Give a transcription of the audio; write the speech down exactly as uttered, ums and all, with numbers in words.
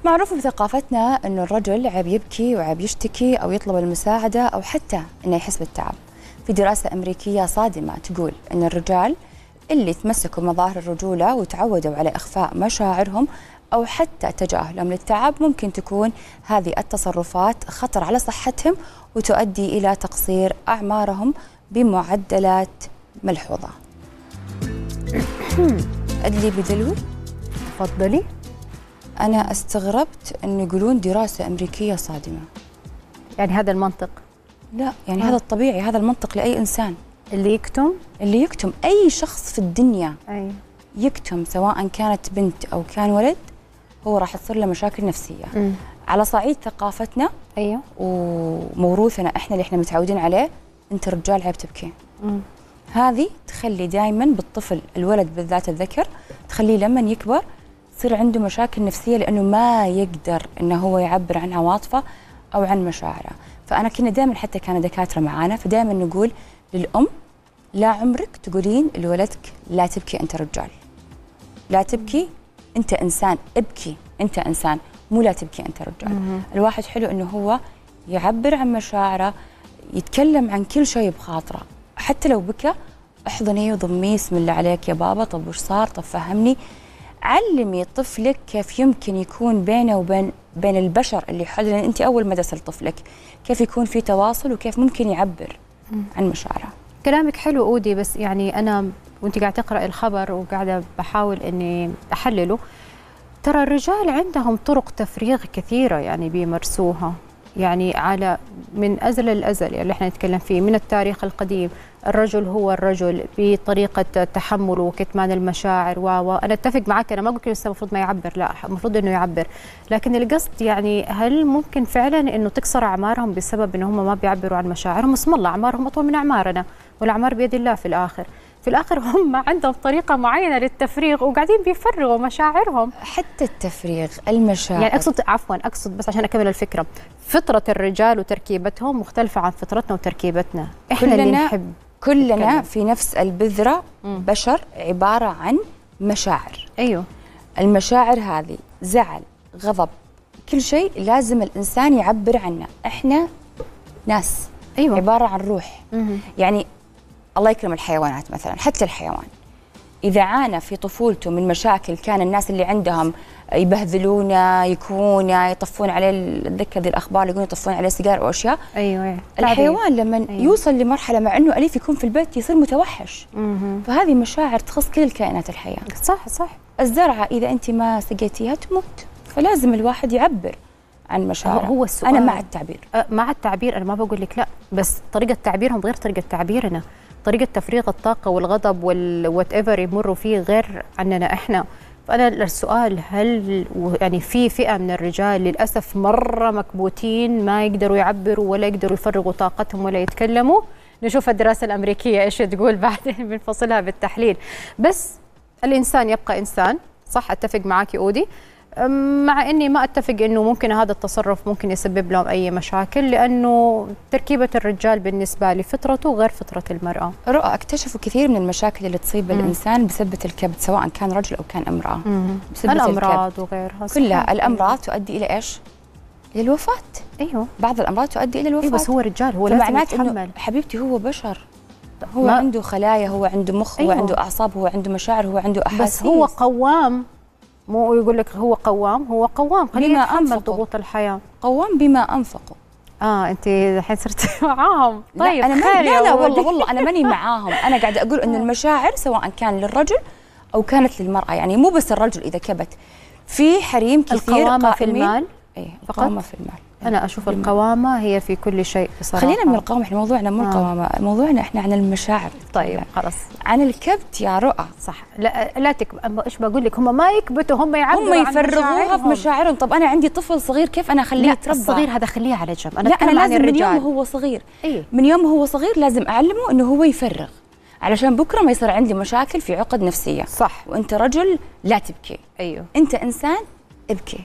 معروف بثقافتنا انه الرجل عيب يبكي وعيب يشتكي او يطلب المساعده او حتى انه يحس بالتعب. في دراسه امريكيه صادمه تقول ان الرجال اللي تمسكوا بمظاهر الرجوله وتعودوا على اخفاء مشاعرهم او حتى تجاهلهم للتعب ممكن تكون هذه التصرفات خطر على صحتهم وتؤدي الى تقصير اعمارهم بمعدلات ملحوظه. ادلي بدلو. تفضلي. أنا استغربت أن يقولون دراسة أمريكية صادمة. يعني هذا المنطق؟ لا، يعني آه. هذا الطبيعي، هذا المنطق لأي إنسان. اللي يكتم؟ اللي يكتم، أي شخص في الدنيا أي. يكتم سواء كانت بنت أو كان ولد هو راح تصير له مشاكل نفسية. م. على صعيد ثقافتنا أيوه وموروثنا إحنا اللي إحنا متعودين عليه، أنت رجال عيب تبكي. م. هذه تخلي دائما بالطفل الولد بالذات الذكر تخليه لما يكبر يصير عنده مشاكل نفسية لأنه ما يقدر أنه هو يعبر عن عواطفه أو عن مشاعره. فأنا كنا دائما حتى كان دكاترة معانا فدائما نقول للأم لا عمرك تقولين لولدك لا تبكي أنت رجال، لا تبكي أنت إنسان، ابكي أنت إنسان، مو لا تبكي أنت رجال. الواحد حلو أنه هو يعبر عن مشاعره، يتكلم عن كل شيء بخاطره، حتى لو بكى احضنيه وضميه، بسم الله عليك يا بابا، طب وش صار، طب فهمني. علمي طفلك كيف يمكن يكون بينه وبين بين البشر اللي حوله، لان انت اول مدرسه لطفلك، كيف يكون في تواصل وكيف ممكن يعبر عن مشاعره. كلامك حلو اودي، بس يعني انا وانت قاعده تقرأي الخبر وقاعده بحاول اني احلله، ترى الرجال عندهم طرق تفريغ كثيره يعني بيمارسوها، يعني على من ازل الازل يعني اللي احنا نتكلم فيه من التاريخ القديم. الرجل هو الرجل بطريقه تحمله وكتمان المشاعر و وانا اتفق معك، انا ما اقول لسه المفروض ما يعبر، لا المفروض انه يعبر، لكن القصد يعني هل ممكن فعلا انه تكسر اعمارهم بسبب ان هم ما بيعبروا عن مشاعرهم؟ اسم الله اعمارهم اطول من اعمارنا، والاعمار بيد الله في الاخر. في الاخر هم عندهم طريقه معينه للتفريغ وقاعدين بيفرغوا مشاعرهم. حتى التفريغ المشاعر، يعني اقصد عفوا اقصد بس عشان اكمل الفكره، فطره الرجال وتركيبتهم مختلفه عن فطرتنا وتركيبتنا، احنا اللي نحب كلنا نتكلم. في نفس البذره مم. بشر عباره عن مشاعر. ايوه المشاعر هذه زعل، غضب، كل شيء لازم الانسان يعبر عنه. احنا ناس ايوه عباره عن روح. مم. يعني الله يكرم الحيوانات مثلا، حتى الحيوان إذا عانى في طفولته من مشاكل، كان الناس اللي عندهم يبهذلونه، يكوونه، يطفون عليه، الذكر ذي الأخبار اللي يقولون يطفون عليه سيجار أو ايوه الحيوان لما أيوة. يوصل لمرحلة مع أنه أليف يكون في البيت يصير متوحش. مم. فهذه مشاعر تخص كل الكائنات الحية. صح صح. الزرعة إذا أنت ما سقيتيها تموت، فلازم الواحد يعبر عن مشاعره. هو السؤال، أنا مع التعبير. أه مع التعبير، أنا ما بقول لك لا، بس طريقة تعبيرهم غير طريقة تعبيرنا، طريقة تفريغ الطاقة والغضب والوات ايفر يمروا فيه غير عننا احنا. فأنا السؤال، هل يعني في فئة من الرجال للأسف مرة مكبوتين ما يقدروا يعبروا ولا يقدروا يفرغوا طاقتهم ولا يتكلموا؟ نشوف الدراسة الأمريكية ايش تقول بعدين بنفصلها بالتحليل. بس الإنسان يبقى إنسان، صح أتفق معك أودي، مع اني ما اتفق انه ممكن هذا التصرف ممكن يسبب لهم اي مشاكل، لانه تركيبه الرجال بالنسبه لفطرته غير فطره المراه. رؤى اكتشفوا كثير من المشاكل اللي تصيب مم. الانسان بسبب الكبد، سواء كان رجل او كان امراه. بسبب الامراض وغيرها كلها. الامراض تؤدي الى ايش؟ الى الوفاه. ايوه بعض الامراض تؤدي الى الوفاه. أيوة بس هو رجال، هو لازم يتحمل. حبيبتي هو بشر، هو ما عنده خلايا، هو عنده مخ، أيوة. هو عنده اعصاب، هو عنده مشاعر، هو عنده احاسيس. بس هو قوام، مو يقول لك هو قوام، هو قوام، خلينا نتحمل ضغوط الحياه. قوام بما انفقوا. اه انت الحين صرت معاهم. طيب لا انا ما لا لا والله والله انا ماني معاهم، انا قاعده اقول انه المشاعر سواء كان للرجل او كانت للمراه، يعني مو بس الرجل اذا كبت، في حريم كثير. القوامه في المال. ايه القوامه في المال. انا اشوف القوامه هي في كل شيء بصراحه. خلينا من القوامه، احنا موضوعنا مو القوامه، آه. موضوعنا احنا عن المشاعر. طيب خلاص عن الكبت يا رؤى. صح. لا لا تكب... ايش بقول لك، هم ما يكبتوا، هم يعبروا هم يفرغوها في مشاعرهم. طب انا عندي طفل صغير، كيف انا اخليه يتربى؟ الصغير هذا خليه على جنب، انا لا انا لازم عن من يوم هو صغير. إيه؟ من يوم هو صغير لازم اعلمه انه هو يفرغ، علشان بكره ما يصير عندي مشاكل في عقد نفسيه. صح. وانت رجل لا تبكي. ايوه انت انسان ابكي.